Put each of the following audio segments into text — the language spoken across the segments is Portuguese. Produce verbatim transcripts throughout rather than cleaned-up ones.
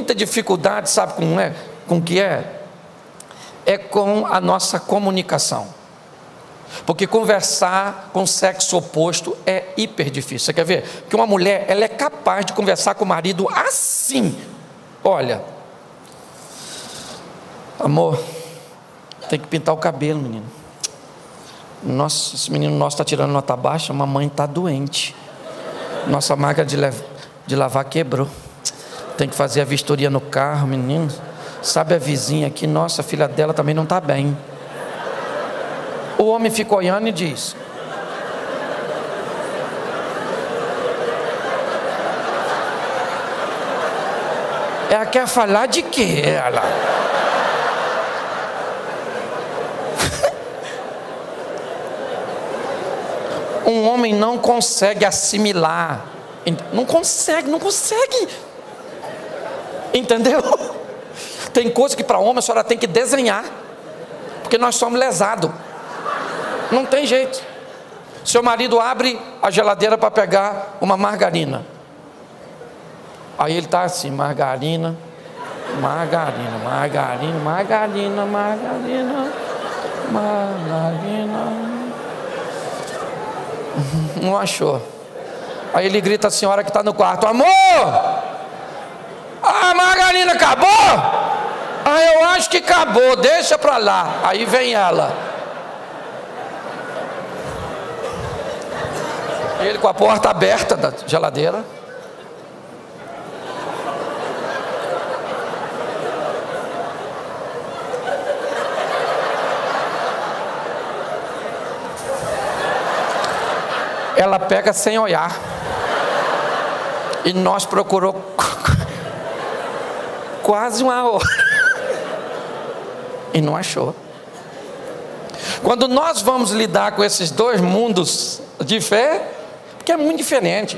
muita dificuldade, sabe com é? Com que é? É com a nossa comunicação. Porque conversar com o sexo oposto é hiper difícil. Você quer ver? Que uma mulher, ela é capaz de conversar com o marido assim. Olha, amor, tem que pintar o cabelo, menino. Nossa, esse menino nosso está tirando nota baixa, a mamãe está doente. Nossa máquina de, de lavar quebrou. Tem que fazer a vistoria no carro, menino. Sabe a vizinha aqui, nossa, a filha dela também não está bem. O homem fica olhando e diz: ela quer falar de quê, ela? Um homem não consegue assimilar. Não consegue, não consegue. Entendeu? Tem coisa que para homem a senhora tem que desenhar, porque nós somos lesados. Não tem jeito. Seu marido abre a geladeira para pegar uma margarina. Aí ele está assim: margarina, margarina, margarina, margarina, margarina, margarina. Não achou. Aí ele grita à senhora que está no quarto: amor, a margarina acabou? Ah, eu acho que acabou, deixa para lá. Aí vem ela, ele com a porta aberta da geladeira. Ela pega sem olhar. E nós procurou quase uma hora e não achou. Quando nós vamos lidar com esses dois mundos de fé, porque é muito diferente.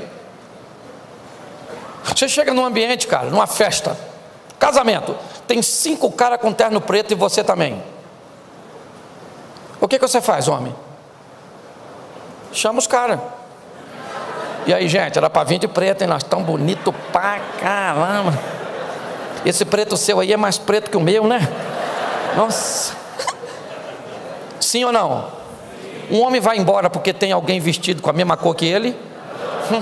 Você chega num ambiente, cara, numa festa, casamento, tem cinco caras com terno preto e você também. O que, que você faz, homem? Chama os caras. E aí, gente, era para vir de preto, hein? Nós tão bonito pra caramba. Esse preto seu aí é mais preto que o meu, né? Nossa. Sim ou não? Um homem vai embora porque tem alguém vestido com a mesma cor que ele? Hum.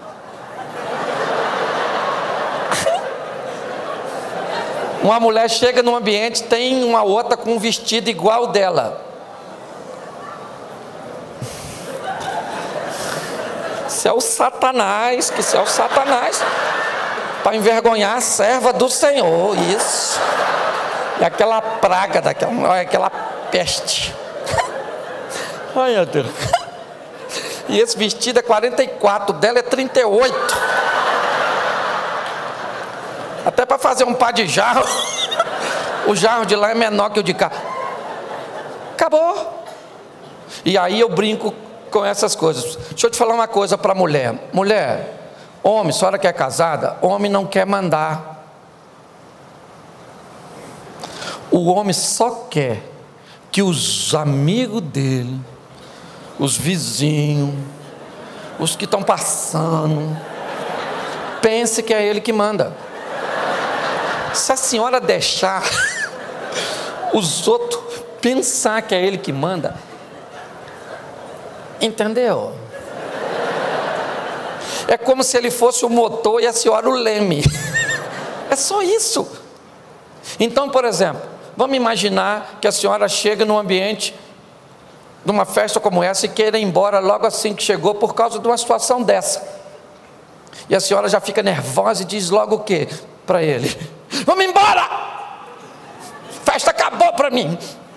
Uma mulher chega num ambiente, tem uma outra com um vestido igual dela. Isso é o Satanás, que isso é o Satanás, para envergonhar a serva do Senhor, isso. E aquela praga, daquela, aquela peste. Ai, meu Deus. E esse vestido é quarenta e quatro, dela é trinta e oito. Até para fazer um par de jarro, o jarro de lá é menor que o de cá. Acabou. E aí eu brinco com essas coisas. Deixa eu te falar uma coisa para mulher. Mulher, homem, senhora que é casada, homem não quer mandar. O homem só quer que os amigos dele, os vizinhos, os que estão passando, pense que é ele que manda. Se a senhora deixar os outros pensar que é ele que manda, entendeu? É como se ele fosse o motor e a senhora o leme. É só isso. Então, por exemplo, vamos imaginar que a senhora chega num ambiente, numa festa como essa, e queira ir embora logo assim que chegou por causa de uma situação dessa. E a senhora já fica nervosa e diz logo o quê para ele? Vamos embora! Festa acabou para mim.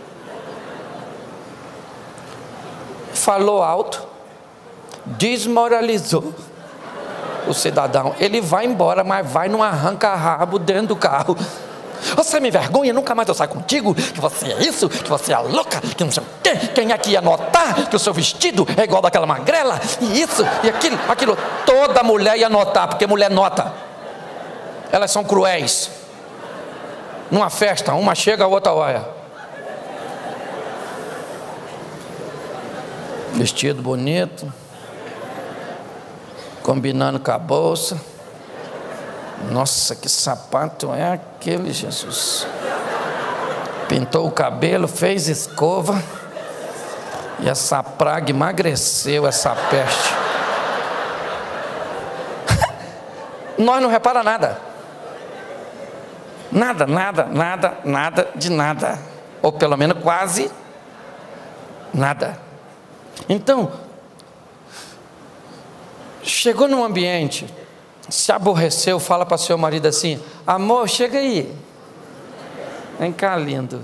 Falou alto, desmoralizou o cidadão. Ele vai embora, mas vai num arranca-rabo dentro do carro. Você me envergonha, nunca mais eu saio contigo, que você é isso, que você é louca, que não sei o quê. Quem é que ia notar que o seu vestido é igual daquela magrela, e isso, e aquilo, aquilo. Toda mulher ia notar, porque mulher nota. Elas são cruéis. Numa festa, uma chega, a outra olha. Vestido bonito, combinando com a bolsa, Nossa, que sapato é aquele, Jesus? Pintou o cabelo, fez escova, e essa praga emagreceu, essa peste. Nós não repara nada. Nada, nada, nada, nada de nada. Ou pelo menos quase nada. Então, chegou num ambiente, se aborreceu, fala para seu marido assim: amor, chega aí. Vem cá, lindo.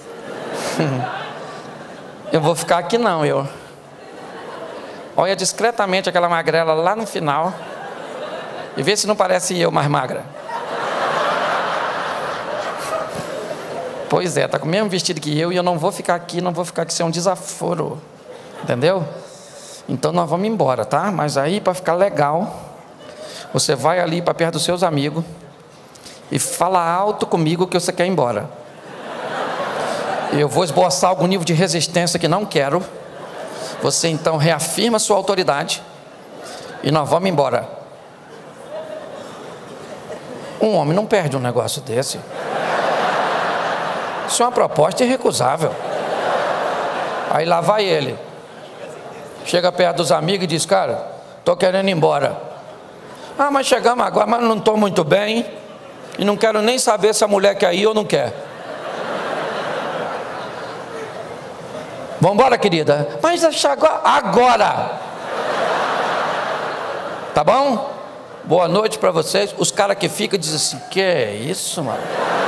Eu vou ficar aqui não, eu. Olha discretamente aquela magrela lá no final e vê se não parece eu mais magra. Pois é, tá com o mesmo vestido que eu e eu não vou ficar aqui, não vou ficar aqui, isso é um desaforo. Entendeu? Então nós vamos embora, tá? Mas aí, para ficar legal, você vai ali para perto dos seus amigos e fala alto comigo que você quer ir embora. Eu vou esboçar algum nível de resistência que não quero. Você então reafirma sua autoridade e nós vamos embora. Um homem não perde um negócio desse. Isso é uma proposta irrecusável. Aí lá vai ele. Chega perto dos amigos e diz: cara, estou querendo ir embora. Ah, mas chegamos agora, mas não estou muito bem. E não quero nem saber se a mulher quer ir ou não quer. Vamos embora, querida. Mas chegou agora. Tá bom? Boa noite para vocês. Os caras que ficam dizem assim: que é isso, mano?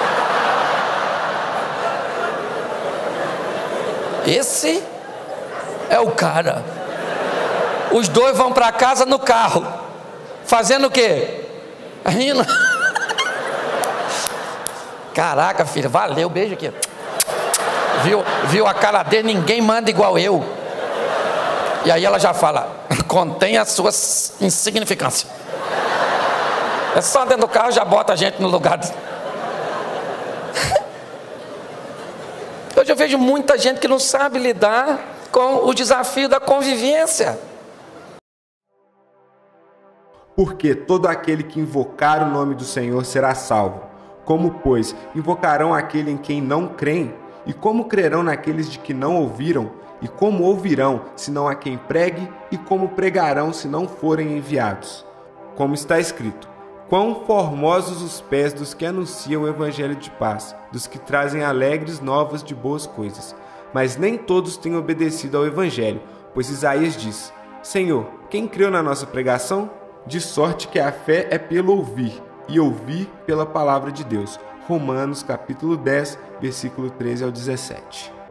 Esse é o cara. Os dois vão para casa no carro, fazendo o quê? Rindo. Caraca, filha, valeu, beijo aqui. Viu, viu a cara dele, ninguém manda igual eu. E aí ela já fala: contém as suas insignificâncias. É só dentro do carro, já bota a gente no lugar. Hoje eu vejo muita gente que não sabe lidar com o desafio da convivência. Porque todo aquele que invocar o nome do Senhor será salvo. Como, pois, invocarão aquele em quem não creem? E como crerão naqueles de que não ouviram? E como ouvirão, se não há quem pregue? E como pregarão, se não forem enviados? Como está escrito: quão formosos os pés dos que anunciam o evangelho de paz, dos que trazem alegres novas de boas coisas. Mas nem todos têm obedecido ao evangelho, pois Isaías diz: Senhor, quem creu na nossa pregação? De sorte que a fé é pelo ouvir, e ouvir pela palavra de Deus. Romanos capítulo dez, versículo treze ao dezessete.